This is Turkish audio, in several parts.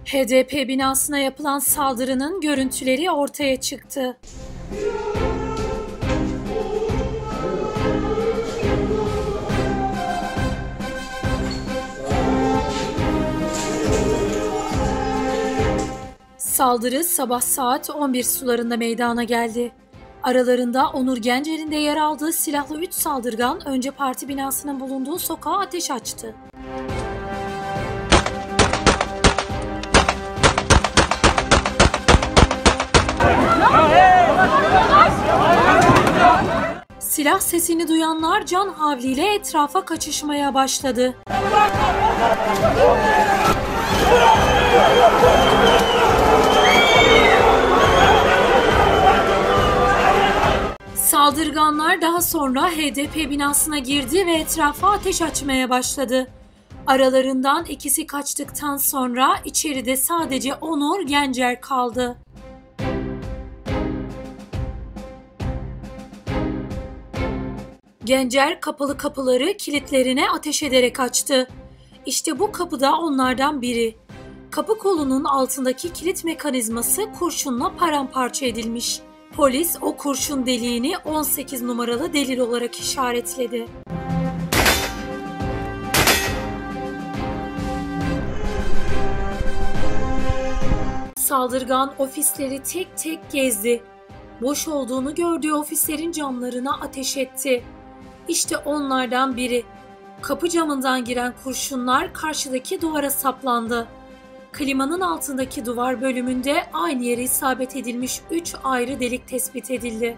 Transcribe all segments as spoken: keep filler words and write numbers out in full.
H D P binasına yapılan saldırının görüntüleri ortaya çıktı. Saldırı sabah saat on bir sularında meydana geldi. Aralarında Onur Gencer'in de yer aldığı silahlı üç saldırgan önce parti binasının bulunduğu sokağa ateş açtı. Silah sesini duyanlar can havliyle etrafa kaçışmaya başladı. Saldırganlar daha sonra H D P binasına girdi ve etrafa ateş açmaya başladı. Aralarından ikisi kaçtıktan sonra içeride sadece Onur Gencer kaldı. Gencer kapalı kapıları kilitlerine ateş ederek açtı. İşte bu kapı da onlardan biri. Kapı kolunun altındaki kilit mekanizması kurşunla paramparça edilmiş. Polis o kurşun deliğini on sekiz numaralı delil olarak işaretledi. Saldırgan ofisleri tek tek gezdi. Boş olduğunu gördüğü ofislerin camlarına ateş etti. İşte onlardan biri. Kapı camından giren kurşunlar karşıdaki duvara saplandı. Klimanın altındaki duvar bölümünde aynı yere isabet edilmiş üç ayrı delik tespit edildi.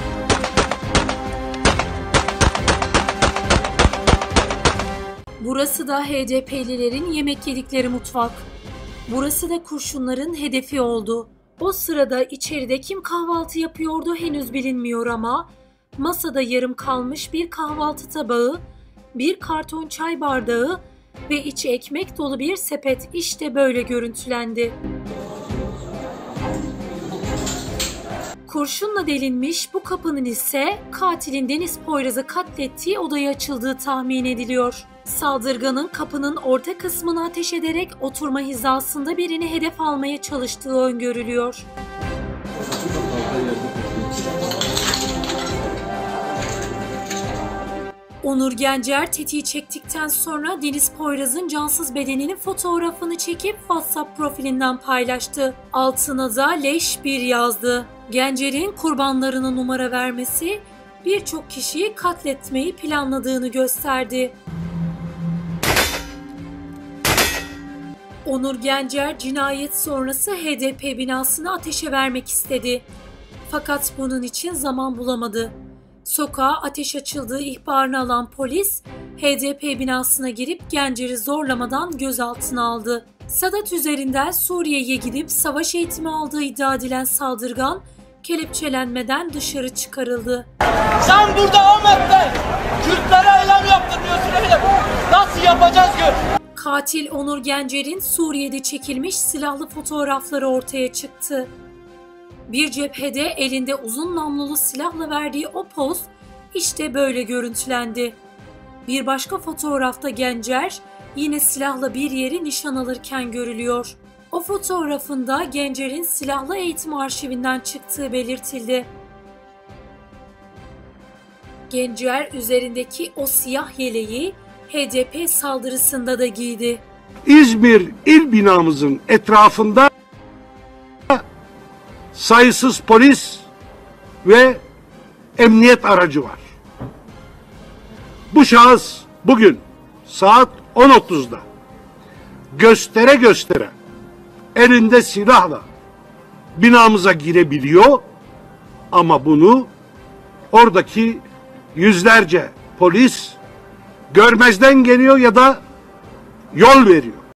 Burası da H D P'lilerin yemek yedikleri mutfak. Burası da kurşunların hedefi oldu. O sırada içeride kim kahvaltı yapıyordu henüz bilinmiyor ama masada yarım kalmış bir kahvaltı tabağı, bir karton çay bardağı ve içi ekmek dolu bir sepet işte böyle görüntülendi. Kurşunla delinmiş bu kapının ise katilin Deniz Poyraz'ı katlettiği odaya açıldığı tahmin ediliyor. Saldırganın kapının orta kısmını ateş ederek oturma hizasında birini hedef almaya çalıştığı öngörülüyor. Onur Gencer tetiği çektikten sonra Deniz Poyraz'ın cansız bedeninin fotoğrafını çekip WhatsApp profilinden paylaştı. Altına da leş bir yazdı. Gencer'in kurbanlarına numara vermesi birçok kişiyi katletmeyi planladığını gösterdi. Onur Gencer cinayet sonrası H D P binasını ateşe vermek istedi. Fakat bunun için zaman bulamadı. Sokağa ateş açıldığı ihbarını alan polis, H D P binasına girip Gencer'i zorlamadan gözaltına aldı. Sadat üzerinden Suriye'ye gidip savaş eğitimi aldığı iddia edilen saldırgan, kelepçelenmeden dışarı çıkarıldı. Sen burada Ahmet'te Kürtlere eylem yaptırmıyorsun öyle. Nasıl yapacağız ki? Katil Onur Gencer'in Suriye'de çekilmiş silahlı fotoğrafları ortaya çıktı. Bir cephede elinde uzun namlulu silahla verdiği o poz işte böyle görüntülendi. Bir başka fotoğrafta Gencer yine silahla bir yeri nişan alırken görülüyor. O fotoğrafında Gencer'in silahlı eğitim arşivinden çıktığı belirtildi. Gencer üzerindeki o siyah yeleği H D P saldırısında da giydi. İzmir il binamızın etrafında sayısız polis ve emniyet aracı var. Bu şahıs bugün saat on otuzda göstere göstere elinde silahla binamıza girebiliyor ama bunu oradaki yüzlerce polis görmezden geliyor ya da yol veriyor.